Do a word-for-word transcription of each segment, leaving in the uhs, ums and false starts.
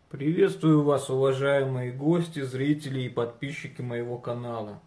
Приветствую вас, уважаемые гости, зрители и подписчики моего канала.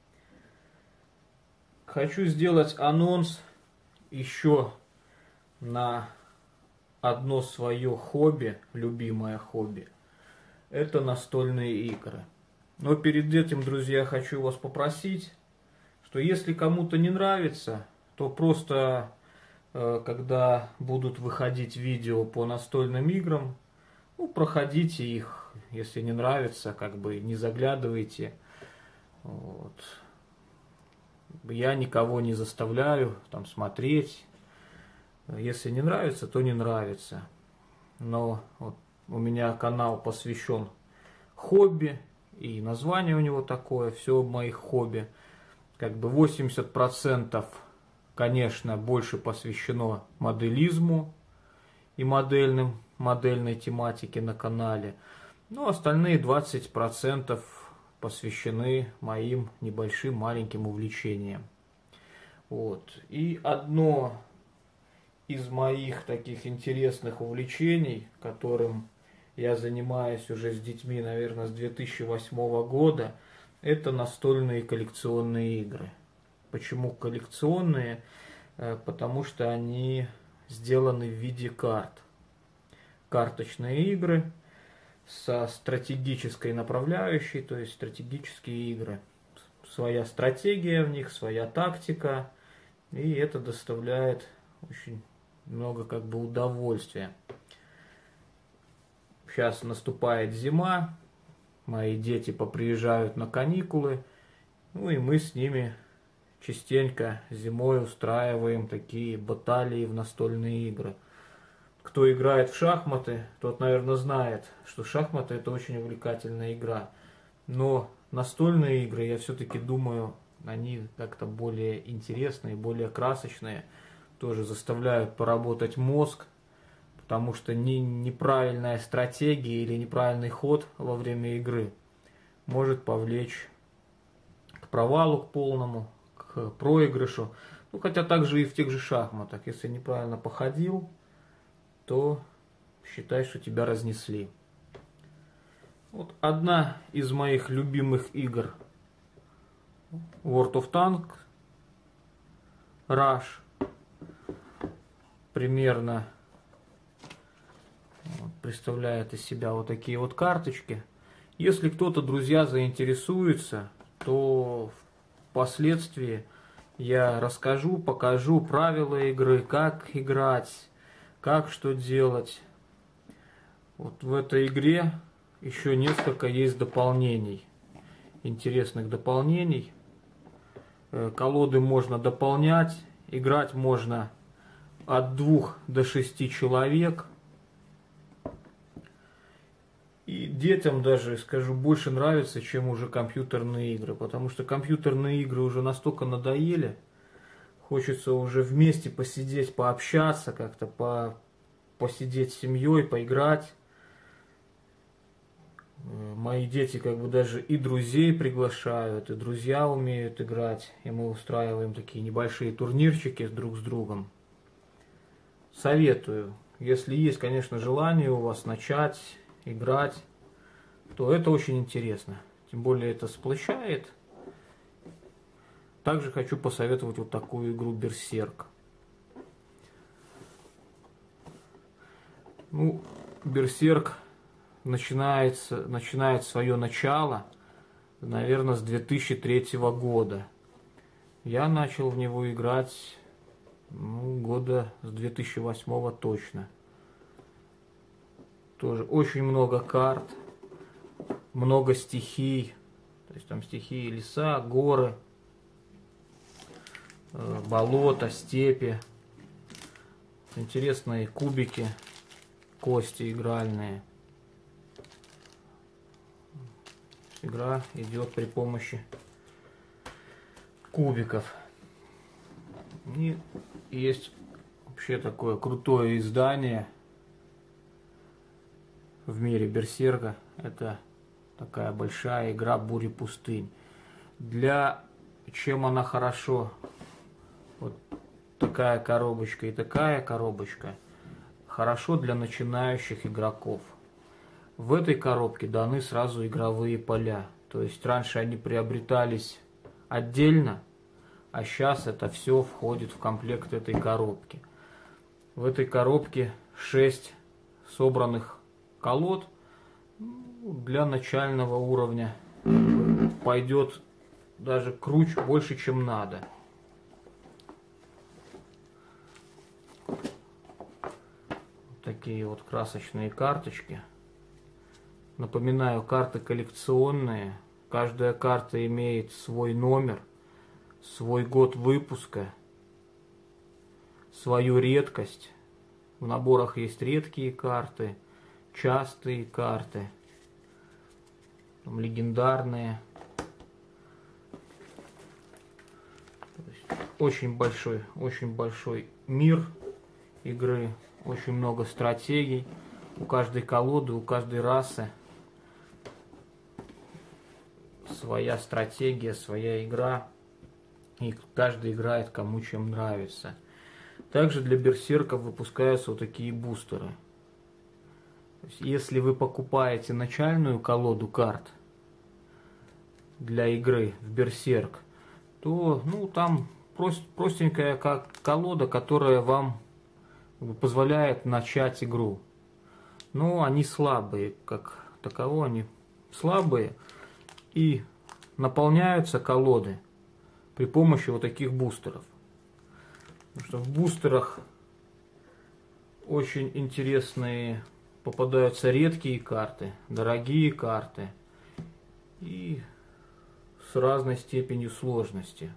Хочу сделать анонс еще на одно свое хобби, любимое хобби. Это настольные игры. Но перед этим, друзья, хочу вас попросить, что если кому-то не нравится, то просто, когда будут выходить видео по настольным играм, ну, проходите их, если не нравится, как бы не заглядывайте. Вот. Я никого не заставляю там смотреть. Если не нравится, то не нравится. Но вот у меня канал посвящен хобби, и название у него такое, все моих хобби. Как бы восемьдесят процентов, конечно, больше посвящено моделизму и модельным, модельной тематике на канале. Но остальные двадцать процентов посвящены моим небольшим маленьким увлечениям. Вот. И одно из моих таких интересных увлечений, которым я занимаюсь уже с детьми, наверное, с две тысячи восьмого года, это настольные коллекционные игры. Почему коллекционные? Потому что они сделаны в виде карт. Карточные игры со стратегической направляющей, то есть стратегические игры. Своя стратегия в них, своя тактика, и это доставляет очень много как бы удовольствия. Сейчас наступает зима, мои дети поприезжают на каникулы, ну и мы с ними частенько зимой устраиваем такие баталии в настольные игры. Кто играет в шахматы, тот, наверное, знает, что шахматы это очень увлекательная игра. Но настольные игры, я все-таки думаю, они как-то более интересные, более красочные, тоже заставляют поработать мозг, потому что не, неправильная стратегия или неправильный ход во время игры может повлечь к провалу, к полному, к проигрышу. Ну, хотя также и в тех же шахматах, если неправильно походил, то считай, что тебя разнесли. Вот одна из моих любимых игр World of Tanks, Rush, примерно вот, представляет из себя вот такие вот карточки. Если кто-то, друзья, заинтересуется, то впоследствии я расскажу, покажу правила игры, как играть, как что делать. Вот в этой игре еще несколько есть дополнений, интересных дополнений. Колоды можно дополнять, играть можно от двух до шести человек. И детям даже, скажу, больше нравится, чем уже компьютерные игры, потому что компьютерные игры уже настолько надоели. Хочется уже вместе посидеть, пообщаться, как-то по, посидеть с семьей, поиграть. Мои дети как бы даже и друзей приглашают, и друзья умеют играть. И мы устраиваем такие небольшие турнирчики друг с другом. Советую, если есть, конечно, желание у вас начать играть, то это очень интересно. Тем более это сплощает. Также хочу посоветовать вот такую игру Берсерк. Ну, Берсерк начинается, начинает свое начало, наверное, с две тысячи третьего года. Я начал в него играть ну, года с две тысячи восьмого точно. Тоже очень много карт, много стихий. То есть там стихии леса, горы, болота, степи, интересные кубики, кости игральные. Игра идет при помощи кубиков. И есть вообще такое крутое издание в мире Берсерка. Это такая большая игра «Бури пустынь». Для чем она хорошо? Вот такая коробочка и такая коробочка. Хорошо для начинающих игроков. В этой коробке даны сразу игровые поля. То есть раньше они приобретались отдельно, а сейчас это все входит в комплект этой коробки. В этой коробке шесть собранных колод. Для начального уровня пойдет даже круче, больше, чем надо. Такие вот красочные карточки. Напоминаю, карты коллекционные. Каждая карта имеет свой номер, свой год выпуска, свою редкость. В наборах есть редкие карты, частые карты, там легендарные. Очень большой, очень большой мир игры, очень много стратегий. У каждой колоды, у каждой расы своя стратегия, своя игра. И каждый играет кому чем нравится. Также для берсерков выпускаются вот такие бустеры. То есть, если вы покупаете начальную колоду карт для игры в берсерк, то ну, там прост, простенькая как колода, которая вам позволяет начать игру. Но они слабые, как таково они слабые. И наполняются колоды при помощи вот таких бустеров. Потому что в бустерах очень интересные попадаются редкие карты, дорогие карты и с разной степенью сложности.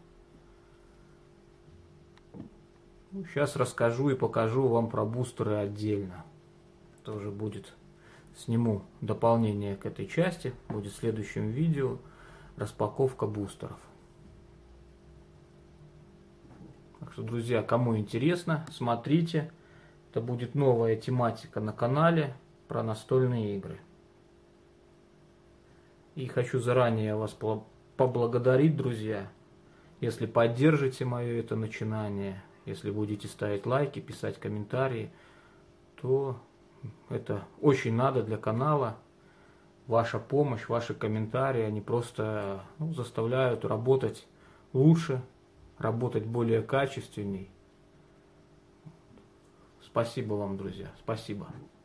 Ну, сейчас расскажу и покажу вам про бустеры отдельно. Тоже будет, сниму дополнение к этой части, будет в следующем видео распаковка бустеров. Так что, друзья, кому интересно, смотрите. Это будет новая тематика на канале про настольные игры. И хочу заранее вас поблагодарить, друзья, если поддержите мое это начинание, если будете ставить лайки, писать комментарии, то это очень надо для канала. Ваша помощь, ваши комментарии, они просто ну, заставляют работать лучше, работать более качественней. Спасибо вам, друзья. Спасибо.